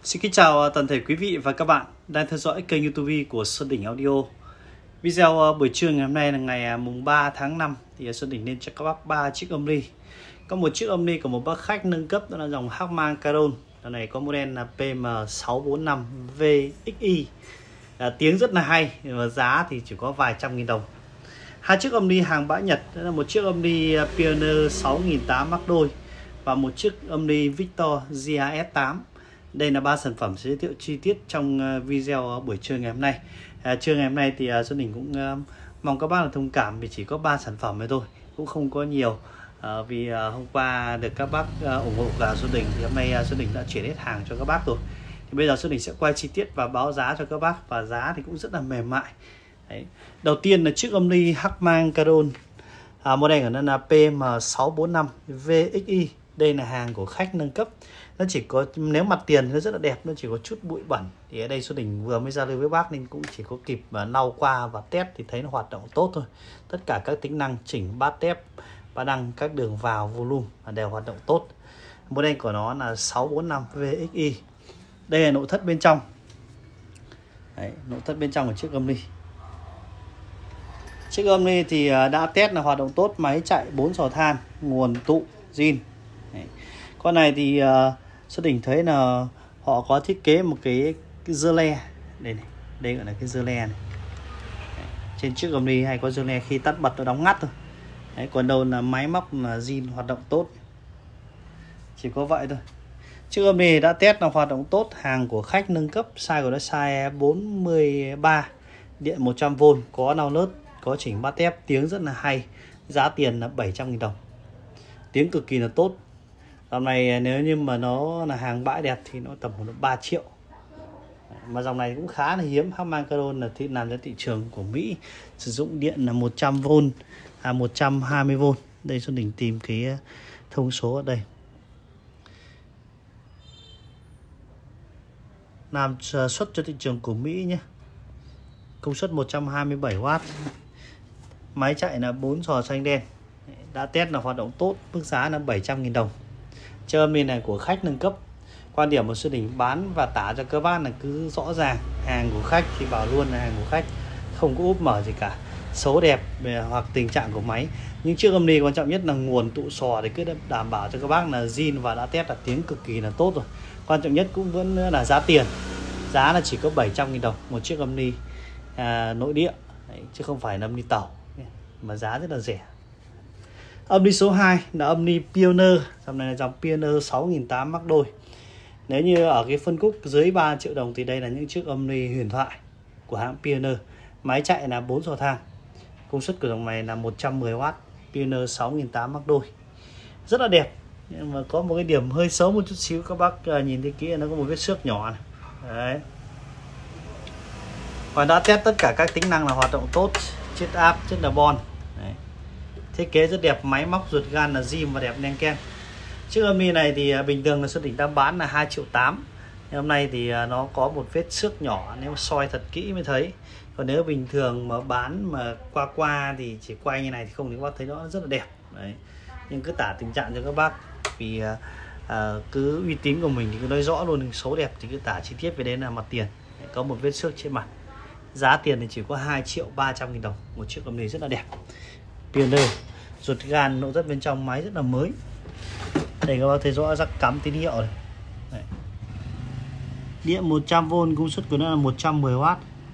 Xin kính chào toàn thể quý vị và các bạn đang theo dõi kênh YouTube của Xuân Đỉnh Audio. Video buổi trưa ngày hôm nay là ngày mùng 3 tháng 5 thì Xuân Đỉnh nên cho các bác 3 chiếc âm ly. Có một chiếc âm ly của một bác khách nâng cấp, đó là dòng Harman Kardon. Dòng này có model là PM645 VXI. Tiếng rất là hay và giá thì chỉ có vài trăm nghìn đồng. Hai chiếc âm ly hàng bãi Nhật, đó là một chiếc âm ly Pioneer 6800 mắc đôi và một chiếc âm ly Victor GAS8. Đây là 3 sản phẩm giới thiệu chi tiết trong video buổi trưa ngày hôm nay. Trưa ngày hôm nay thì Xuân Đỉnh cũng mong các bác là thông cảm vì chỉ có 3 sản phẩm này thôi, cũng không có nhiều. Vì hôm qua được các bác ủng hộ cả Xuân Đỉnh thì hôm nay Xuân Đỉnh đã chuyển hết hàng cho các bác rồi. Thì bây giờ Xuân Đỉnh sẽ quay chi tiết và báo giá cho các bác, và giá thì cũng rất là mềm mại. Đấy. Đầu tiên là chiếc âm ly Harman Kardon, model của nó là PM645 VXI. Đây là hàng của khách nâng cấp. Nó chỉ có, nếu mặt tiền nó rất là đẹp, nó chỉ có chút bụi bẩn. Thì ở đây Xuân Đỉnh vừa mới giao lưu với bác nên cũng chỉ có kịp lau qua và test thì thấy nó hoạt động tốt thôi. Tất cả các tính năng chỉnh bát tép, ba đăng, các đường vào, volume đều hoạt động tốt. Model của nó là 645 VXI. Đây là nội thất bên trong. Đấy, nội thất bên trong của chiếc âm ly. Chiếc âm ly thì đã test là hoạt động tốt, máy chạy 4 giò than, nguồn tụ zin. Con này thì Xuân Đỉnh thấy là họ có thiết kế một cái dơ le. Đây này, đây gọi là cái dơ le này. Đấy, trên chiếc âm ly hay có dơ le, khi tắt bật nó đóng ngắt thôi. Đấy, còn đâu là máy móc là zin hoạt động tốt. Chỉ có vậy thôi. Chiếc âm ly đã test là hoạt động tốt, hàng của khách nâng cấp, size của nó size 43, điện 100V, có nao nớt, có chỉnh bát tép, tiếng rất là hay. Giá tiền là 700.000 đồng. Tiếng cực kỳ là tốt. Dòng này nếu như mà nó là hàng bãi đẹp thì nó tầm khoảng 3 triệu. Mà dòng này cũng khá là hiếm. Harman Kardon là làm ra thị trường của Mỹ, sử dụng điện là 100V, 120V. Đây Xuân Đỉnh tìm cái thông số ở đây. Làm xuất cho thị trường của Mỹ nhé. Công suất 127W. Máy chạy là 4 giò xanh đen. Đã test là hoạt động tốt, mức giá là 700.000 đồng. Chiếc âm ly này của khách nâng cấp. Quan điểm của Xuân Đỉnh bán và tả cho các bác là cứ rõ ràng, hàng của khách thì bảo luôn là hàng của khách, không có úp mở gì cả, xấu đẹp hoặc tình trạng của máy. Nhưng chiếc âm ly quan trọng nhất là nguồn tụ sò thì cứ đảm bảo cho các bác là zin và đã test là tiếng cực kỳ là tốt rồi. Quan trọng nhất cũng vẫn là giá tiền. Giá là chỉ có 700.000 đồng một chiếc âm ly nội địa. Đấy, chứ không phải là âm ly tàu, mà giá rất là rẻ. Âm ly số 2 là âm ly Pioneer. Dòng này là dòng Pioneer 6800 mắc đôi. Nếu như ở cái phân khúc dưới 3 triệu đồng thì đây là những chiếc âm ly huyền thoại của hãng Pioneer. Máy chạy là 4 giò than. Công suất của dòng này là 110W. Pioneer 6800 mắc đôi. Rất là đẹp. Nhưng mà có một cái điểm hơi xấu một chút xíu, các bác nhìn thấy kỹ, nó có một vết xước nhỏ này. Đấy. Và đã test tất cả các tính năng là hoạt động tốt, chiết áp, chất là bon. Đấy. Thiết kế rất đẹp, máy móc ruột gan là zin và đẹp đen ken. Chiếc âm ly này thì bình thường là Xuân Đỉnh đang bán là 2,8 triệu. Hôm nay thì nó có một vết xước nhỏ, nếu mà soi thật kỹ mới thấy. Còn nếu bình thường mà bán mà qua thì chỉ quay như này thì không thì các bác thấy nó rất là đẹp. Đấy. Nhưng cứ tả tình trạng cho các bác, vì cứ uy tín của mình thì cứ nói rõ luôn, xấu đẹp thì cứ tả chi tiết về đây là mặt tiền. Đấy, có một vết xước trên mặt. Giá tiền thì chỉ có 2.300.000 đồng một chiếc âm ly rất là đẹp. Pioneer, ruột gan, nội thất bên trong, máy rất là mới. Đây các bác thấy rõ rắc cắm tín hiệu này. Đấy. Điện 100V, công suất của nó là 110W.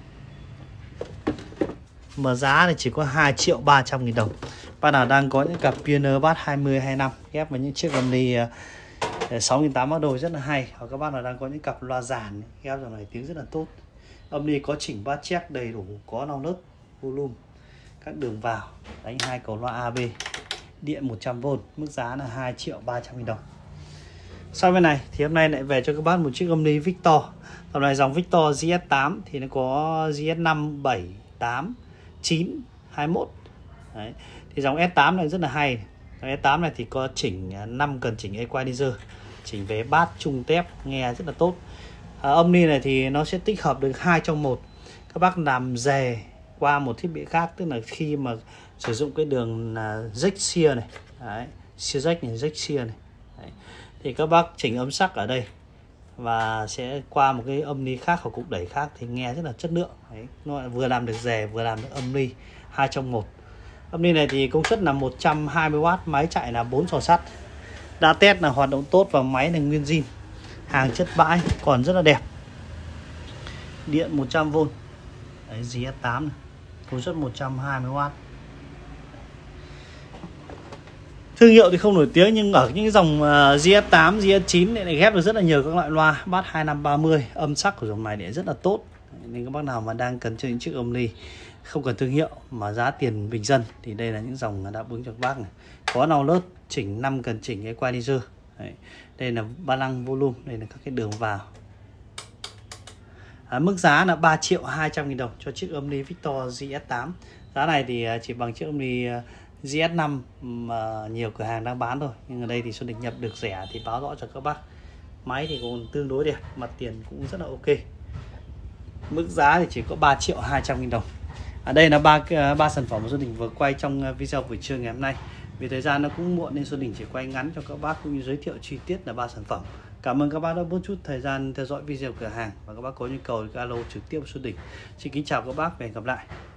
Mà giá thì chỉ có 2.300.000 đồng. Bạn nào đang có những cặp Pioneer bass 20-25 ghép với những chiếc âm ly 6800 mắc đôi rất là hay, hoặc các bác nào đang có những cặp loa giàn ghép dòng này tiếng rất là tốt. Âm ly có chỉnh bát check đầy đủ, có nao nớt, volume, các đường vào, đánh 2 cầu loa AB, điện 100V, mức giá là 2.300.000 đồng. Sau bên này thì hôm nay lại về cho các bác một chiếc âm ly Victor. Dòng này dòng Victor GS8 thì nó có GS5, 7, 8, 9, 21. Đấy. Thì dòng S8 này rất là hay. Dòng S8 này thì có chỉnh 5 cần chỉnh equalizer, chỉnh về bass, trung tép, nghe rất là tốt. Âm ly này thì nó sẽ tích hợp được 2 trong 1. Các bác làm dè qua một thiết bị khác, tức là khi mà sử dụng cái đường jack shear này, đấy, shear jack này, jack shear này. Đấy. Thì các bác chỉnh âm sắc ở đây, và sẽ qua một cái âm ly khác hoặc cục đẩy khác thì nghe rất là chất lượng. Đấy, nó vừa làm được rè vừa làm được âm ly 2 trong 1. Âm ly này thì công suất là 120W, máy chạy là 4 xò sắt. Đã test là hoạt động tốt và máy là nguyên zin. Hàng chất bãi còn rất là đẹp. Điện 100V. Đấy, GS8 này. Công suất 120W. Thương hiệu thì không nổi tiếng nhưng ở những dòng GS8, GS9 lại ghép được rất là nhiều các loại loa bass 2530. Âm sắc của dòng này để rất là tốt. Nên các bác nào mà đang cần chơi những chiếc âm ly không cần thương hiệu mà giá tiền bình dân thì đây là những dòng đáp ứng cho các bác này. Có nào lớp chỉnh 5 cần chỉnh cái equalizer. Đây là ba lăng volume, đây là các cái đường vào. Mức giá là 3.200.000 đồng cho chiếc âm ly Victor GS8. Giá này thì chỉ bằng chiếc âm ly GS5 mà nhiều cửa hàng đang bán thôi. Nhưng ở đây thì Xuân Đình nhập được rẻ thì báo rõ cho các bác. Máy thì còn tương đối đẹp, mặt tiền cũng rất là ok. Mức giá thì chỉ có 3.200.000 đồng. Đây là ba sản phẩm mà Xuân Đình vừa quay trong video buổi trưa ngày hôm nay. Vì thời gian nó cũng muộn nên Xuân Đình chỉ quay ngắn cho các bác cũng như giới thiệu chi tiết là 3 sản phẩm. Cảm ơn các bác đã bớt chút thời gian theo dõi video cửa hàng, và các bác có nhu cầu thì alo trực tiếp Xuân Đình. Xin kính chào các bác và hẹn gặp lại.